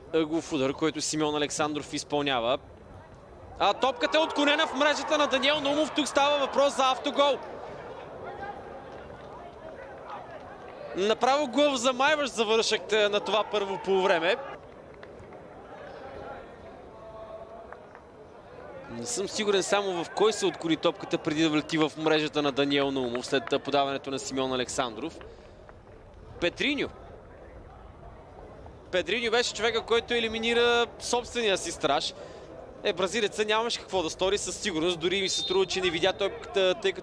ъглов удар, който Симеон Александров изпълнява. А топката е отклонена в мрежата на Даниел Наумов. Тук става въпрос за автогол. Направо главозамайващ завършък на това първо полувреме. Не съм сигурен само в кой се отклони топката преди да влети в мрежата на Даниел Наумов след подаването на Симеон Александров. Петриньо. Петриньо беше човека, който елиминира собствения си страж. Бразилеца нямаше какво да стори със сигурност. Дори ми се струва, че не видя топката, тъй като